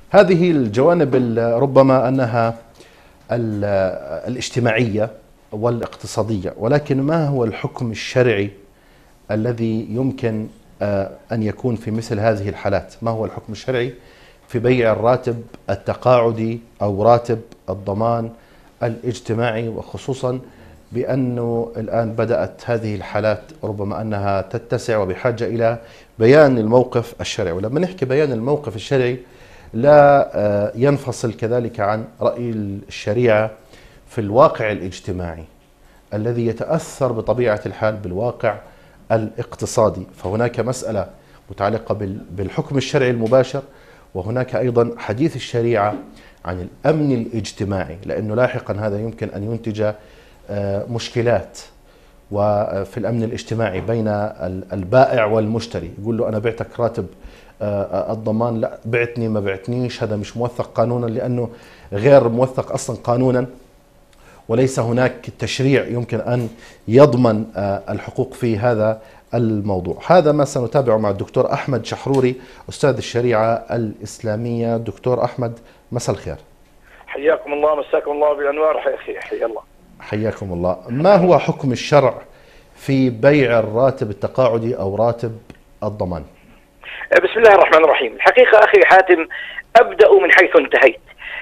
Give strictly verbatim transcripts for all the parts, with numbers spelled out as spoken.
هذه الجوانب ربما أنها الاجتماعية والاقتصادية، ولكن ما هو الحكم الشرعي الذي يمكن أن يكون في مثل هذه الحالات؟ ما هو الحكم الشرعي في بيع الراتب التقاعدي أو راتب الضمان الاجتماعي، وخصوصا بأنه الآن بدأت هذه الحالات ربما أنها تتسع وبحاجة إلى بيان الموقف الشرعي؟ ولما نحكي بيان الموقف الشرعي لا ينفصل كذلك عن رأي الشريعة في الواقع الاجتماعي الذي يتأثر بطبيعة الحال بالواقع الاقتصادي. فهناك مسألة متعلقة بالحكم الشرعي المباشر، وهناك أيضا حديث الشريعة عن الأمن الاجتماعي، لأنه لاحقا هذا يمكن أن ينتج مشكلات وفي الأمن الاجتماعي بين البائع والمشتري. يقول له أنا بعتك راتب الضمان، لا بعتني ما بعتنيش، هذا مش موثق قانونا لأنه غير موثق أصلا قانونا، وليس هناك تشريع يمكن أن يضمن الحقوق في هذا الموضوع. هذا ما سنتابعه مع الدكتور أحمد شحروري أستاذ الشريعة الإسلامية. دكتور أحمد، مساء الخير. حياكم الله، مساكم الله بالأنوار. حي حي الله. حياكم الله. ما هو حكم الشرع في بيع الراتب التقاعدي أو راتب الضمان؟ بسم الله الرحمن الرحيم. الحقيقة أخي حاتم، أبدأ من حيث انتهيت.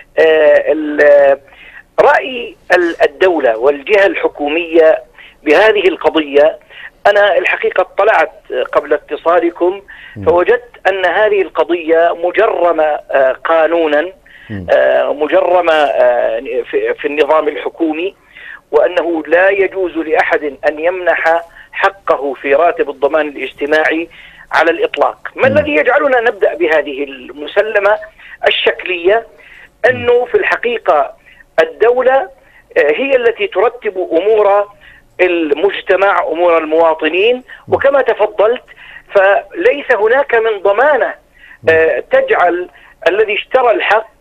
رأي الدولة والجهة الحكومية بهذه القضية، أنا الحقيقة اطلعت قبل اتصالكم فوجدت أن هذه القضية مجرمة قانونا، مجرمة في النظام الحكومي، وأنه لا يجوز لأحد أن يمنح حقه في راتب الضمان الاجتماعي على الإطلاق. ما الذي يجعلنا نبدأ بهذه المسلمة الشكلية؟ أنه في الحقيقة الدولة هي التي ترتب أمور المجتمع، أمور المواطنين، وكما تفضلت فليس هناك من ضمانة تجعل الذي اشترى الحق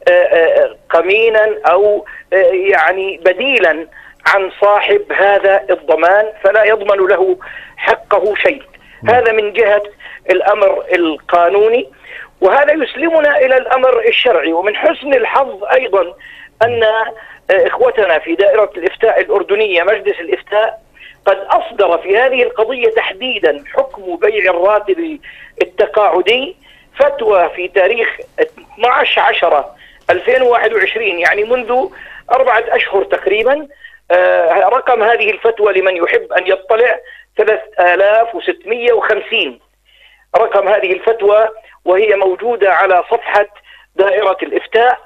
قمينا أو يعني بديلا عن صاحب هذا الضمان، فلا يضمن له حقه شيء. هذا من جهة الأمر القانوني، وهذا يسلمنا إلى الأمر الشرعي. ومن حسن الحظ أيضا أن إخوتنا في دائرة الإفتاء الأردنية مجلس الإفتاء قد أصدر في هذه القضية تحديدا حكم بيع الراتب التقاعدي فتوى في تاريخ اثني عشر عشرة ألفين وواحد وعشرين، يعني منذ أربعة أشهر تقريبا. رقم هذه الفتوى لمن يحب أن يطلع ثلاثة آلاف وستمئة وخمسين رقم هذه الفتوى، وهي موجودة على صفحة دائرة الإفتاء.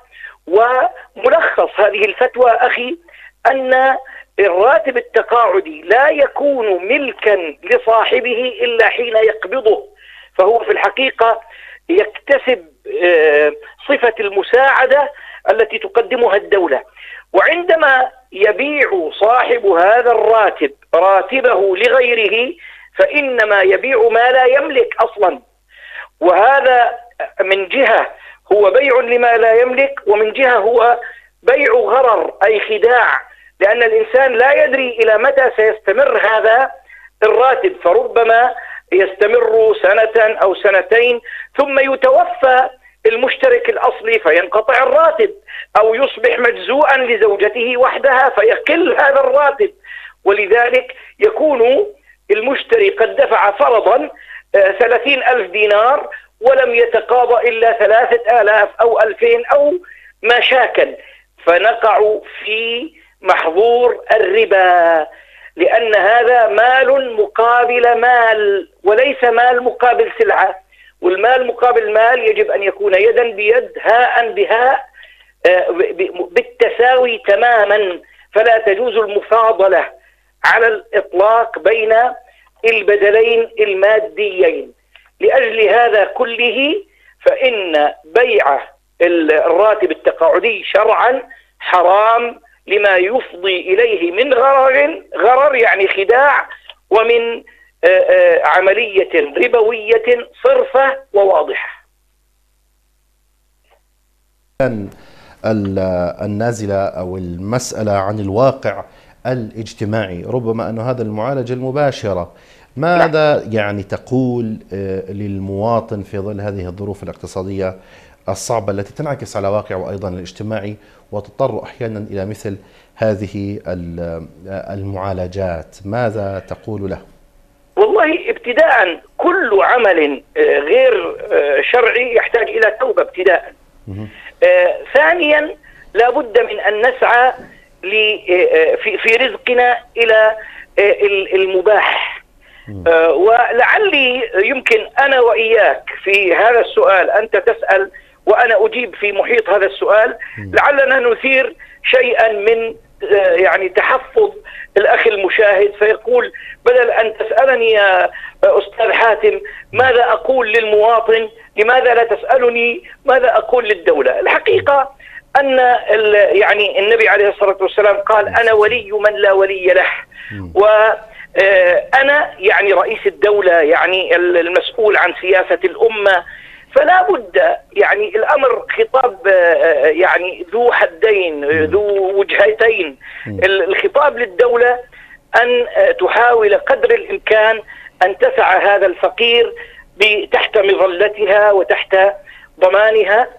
وملخص هذه الفتوى أخي أن الراتب التقاعدي لا يكون ملكا لصاحبه إلا حين يقبضه، فهو في الحقيقة يكتسب صفة المساعدة التي تقدمها الدولة. وعندما يبيع صاحب هذا الراتب راتبه لغيره فإنما يبيع ما لا يملك أصلا، وهذا من جهة هو بيع لما لا يملك، ومن جهة هو بيع غرر أي خداع، لأن الإنسان لا يدري إلى متى سيستمر هذا الراتب، فربما يستمر سنة أو سنتين ثم يتوفى المشترك الأصلي فينقطع الراتب، أو يصبح مجزوءا لزوجته وحدها فيقل هذا الراتب. ولذلك يكون المشتري قد دفع فرضا ثلاثين ألف دينار ولم يتقاضى إلا ثلاثة آلاف أو ألفين أو ما شاكل، فنقع في محظور الربا، لأن هذا مال مقابل مال وليس مال مقابل سلعة، والمال مقابل مال يجب أن يكون يدا بيد هاء بهاء بالتساوي تماما، فلا تجوز المفاضلة على الإطلاق بين البدلين الماديين. لأجل هذا كله فإن بيع الراتب التقاعدي شرعا حرام لما يفضي إليه من غرر غرر يعني خداع، ومن عملية ربوية صرفة وواضحة. النازلة أو المسألة عن الواقع الاجتماعي، ربما أن هذا المعالجة المباشرة، ماذا يعني تقول للمواطن في ظل هذه الظروف الاقتصادية الصعبة التي تنعكس على واقع وأيضا الاجتماعي، وتضطر أحيانا إلى مثل هذه المعالجات. ماذا تقول له؟ والله ابتداء كل عمل غير شرعي يحتاج إلى توبة ابتداء. آه ثانيا لا بد من أن نسعى في في رزقنا إلى المباح. آه ولعلي يمكن أنا وإياك في هذا السؤال، أنت تسأل وأنا أجيب في محيط هذا السؤال، لعلنا نثير شيئا من آه يعني تحفظ الأخ المشاهد، فيقول بدل أن تسألني يا أستاذ حاتم ماذا أقول للمواطن، لماذا لا تسألني ماذا أقول للدولة؟ الحقيقة أن يعني النبي عليه الصلاة والسلام قال أنا ولي من لا ولي له، وأنا يعني رئيس الدولة، يعني المسؤول عن سياسة الأمة، فلا بد يعني الأمر خطاب يعني ذو حدين ذو وجهتين. الخطاب للدولة أن تحاول قدر الإمكان أن تسعى هذا الفقير تحت مظلتها وتحت ضمانها،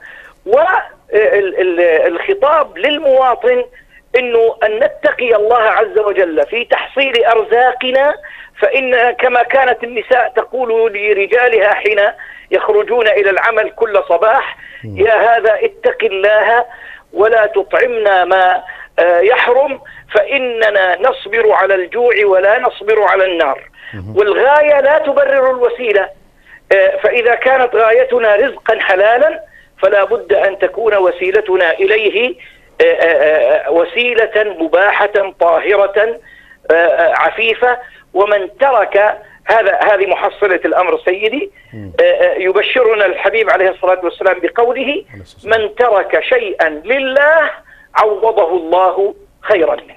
والخطاب للمواطن أنه أن نتقي الله عز وجل في تحصيل أرزاقنا، فإن كما كانت النساء تقول لرجالها حين يخرجون إلى العمل كل صباح يا هذا اتق الله ولا تطعمنا ما يحرم فإننا نصبر على الجوع ولا نصبر على النار. والغاية لا تبرر الوسيلة، فإذا كانت غايتنا رزقا حلالا فلا بد أن تكون وسيلتنا إليه وسيلة مباحة طاهرة عفيفة. ومن ترك هذا هذه محصلة الأمر سيدي، يبشرنا الحبيب عليه الصلاة والسلام بقوله من ترك شيئا لله عوضه الله خيرا منه.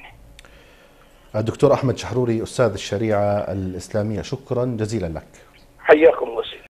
الدكتور أحمد شحروري أستاذ الشريعة الإسلامية، شكرا جزيلا لك. حياكم الله.